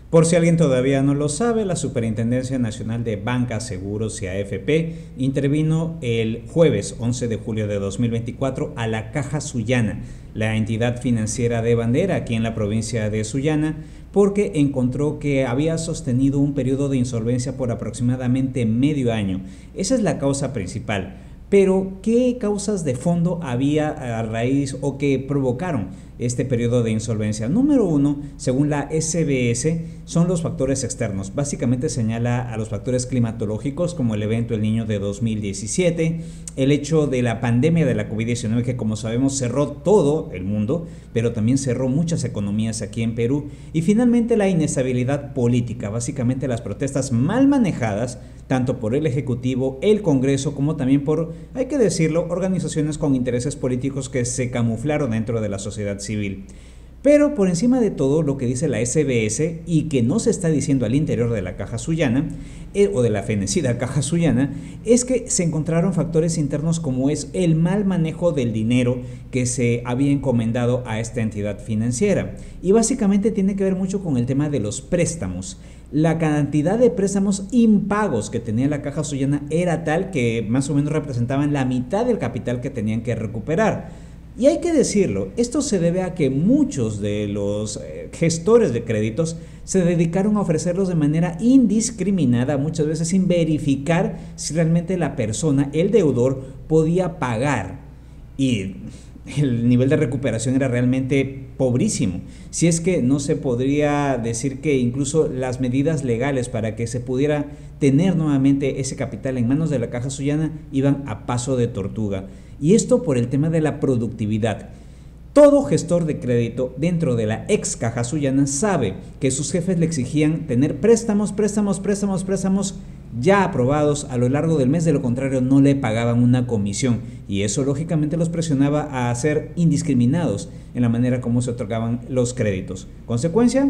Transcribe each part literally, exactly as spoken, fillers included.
Por si alguien todavía no lo sabe, la Superintendencia Nacional de Banca, Seguros y A F P intervino el jueves once de julio de dos mil veinticuatro a la Caja Sullana, la entidad financiera de bandera aquí en la provincia de Sullana, porque encontró que había sostenido un periodo de insolvencia por aproximadamente medio año. Esa es la causa principal. Pero, ¿qué causas de fondo había a raíz o que provocaron este periodo de insolvencia? Número uno, según la S B S, son los factores externos. Básicamente señala a los factores climatológicos como el evento El Niño de dos mil diecisiete, el hecho de la pandemia de la COVID diecinueve que, como sabemos, cerró todo el mundo, pero también cerró muchas economías aquí en Perú, y finalmente la inestabilidad política, básicamente las protestas mal manejadas tanto por el Ejecutivo, el Congreso, como también por, hay que decirlo, organizaciones con intereses políticos que se camuflaron dentro de la sociedad civil. Pero por encima de todo, lo que dice la S B S y que no se está diciendo al interior de la Caja Sullana, eh, o de la fenecida Caja Sullana, es que se encontraron factores internos como es el mal manejo del dinero que se había encomendado a esta entidad financiera. Y básicamente tiene que ver mucho con el tema de los préstamos. La cantidad de préstamos impagos que tenía la Caja Sullana era tal que más o menos representaban la mitad del capital que tenían que recuperar. Y hay que decirlo, esto se debe a que muchos de los eh, gestores de créditos se dedicaron a ofrecerlos de manera indiscriminada, muchas veces sin verificar si realmente la persona, el deudor, podía pagar. Y el nivel de recuperación era realmente pobrísimo. Si es que no se podría decir que incluso las medidas legales para que se pudiera tener nuevamente ese capital en manos de la Caja Sullana iban a paso de tortuga. Y esto por el tema de la productividad. Todo gestor de crédito dentro de la ex Caja Sullana sabe que sus jefes le exigían tener préstamos, préstamos, préstamos, préstamos ya aprobados a lo largo del mes, de lo contrario no le pagaban una comisión, y eso lógicamente los presionaba a ser indiscriminados en la manera como se otorgaban los créditos. Consecuencia,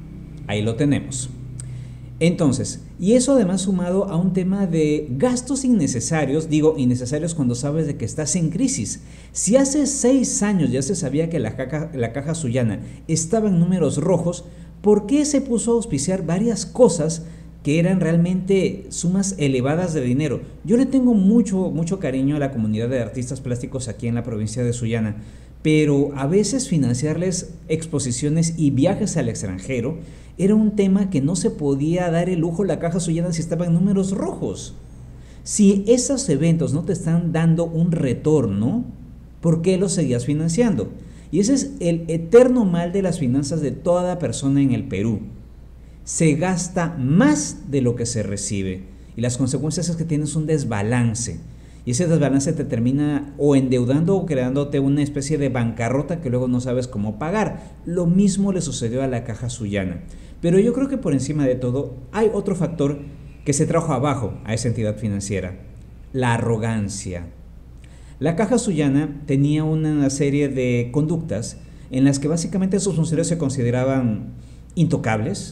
ahí lo tenemos. Entonces, y eso además sumado a un tema de gastos innecesarios, digo innecesarios cuando sabes de que estás en crisis. Si hace seis años ya se sabía que la caja, la caja Sullana estaba en números rojos, ¿por qué se puso a auspiciar varias cosas que eran realmente sumas elevadas de dinero? Yo le tengo mucho, mucho cariño a la comunidad de artistas plásticos aquí en la provincia de Sullana, pero a veces financiarles exposiciones y viajes al extranjero era un tema que no se podía dar el lujo la Caja Sullana si estaba en números rojos. Si esos eventos no te están dando un retorno, ¿por qué los seguías financiando? Y ese es el eterno mal de las finanzas de toda persona en el Perú. Se gasta más de lo que se recibe y las consecuencias es que tienes un desbalance. Y ese desbalance te termina o endeudando o creándote una especie de bancarrota que luego no sabes cómo pagar. Lo mismo le sucedió a la Caja Sullana. Pero yo creo que por encima de todo hay otro factor que se trajo abajo a esa entidad financiera: la arrogancia. La Caja Sullana tenía una serie de conductas en las que básicamente sus funcionarios se consideraban intocables,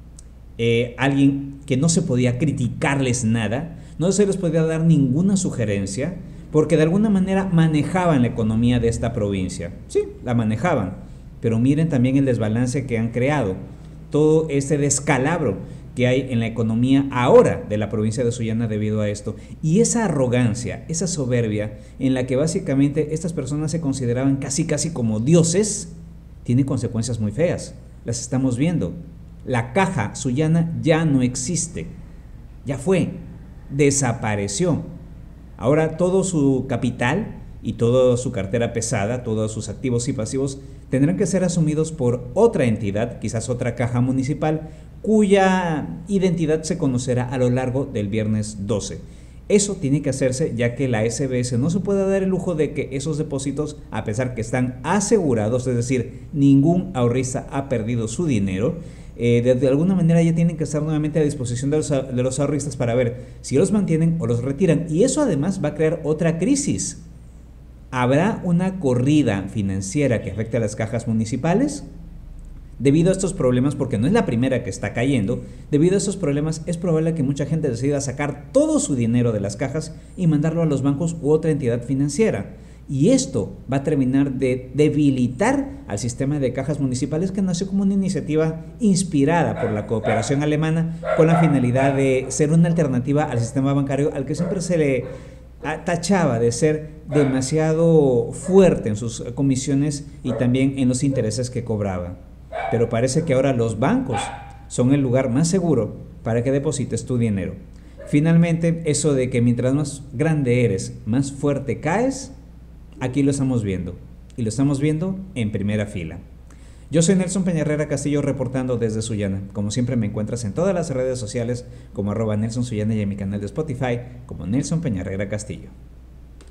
eh, alguien que no se podía criticarles nada, no se les podía dar ninguna sugerencia, porque de alguna manera manejaban la economía de esta provincia. Sí, la manejaban, pero miren también el desbalance que han creado, todo este descalabro que hay en la economía ahora de la provincia de Sullana debido a esto, y esa arrogancia, esa soberbia en la que básicamente estas personas se consideraban casi casi como dioses, tiene consecuencias muy feas. Las estamos viendo. La Caja Sullana ya no existe, ya fue, desapareció. Ahora todo su capital y toda su cartera pesada, todos sus activos y pasivos tendrán que ser asumidos por otra entidad, quizás otra caja municipal, cuya identidad se conocerá a lo largo del viernes doce. Eso tiene que hacerse ya que la S B S no se puede dar el lujo de que esos depósitos, a pesar que están asegurados, es decir, ningún ahorrista ha perdido su dinero, eh, de, de alguna manera ya tienen que estar nuevamente a disposición de los, de los ahorristas para ver si los mantienen o los retiran, y eso además va a crear otra crisis. ¿Habrá una corrida financiera que afecte a las cajas municipales? Debido a estos problemas, porque no es la primera que está cayendo, debido a estos problemas es probable que mucha gente decida sacar todo su dinero de las cajas y mandarlo a los bancos u otra entidad financiera. Y esto va a terminar de debilitar al sistema de cajas municipales, que nació como una iniciativa inspirada por la cooperación alemana con la finalidad de ser una alternativa al sistema bancario, al que siempre se le tachaba de ser demasiado fuerte en sus comisiones y también en los intereses que cobraba. Pero parece que ahora los bancos son el lugar más seguro para que deposites tu dinero. Finalmente, eso de que mientras más grande eres, más fuerte caes, aquí lo estamos viendo, y lo estamos viendo en primera fila. Yo soy Nelson Peñarrera Castillo, reportando desde Sullana. Como siempre, me encuentras en todas las redes sociales como arroba Nelson Sullana y en mi canal de Spotify como Nelson Peñarrera Castillo.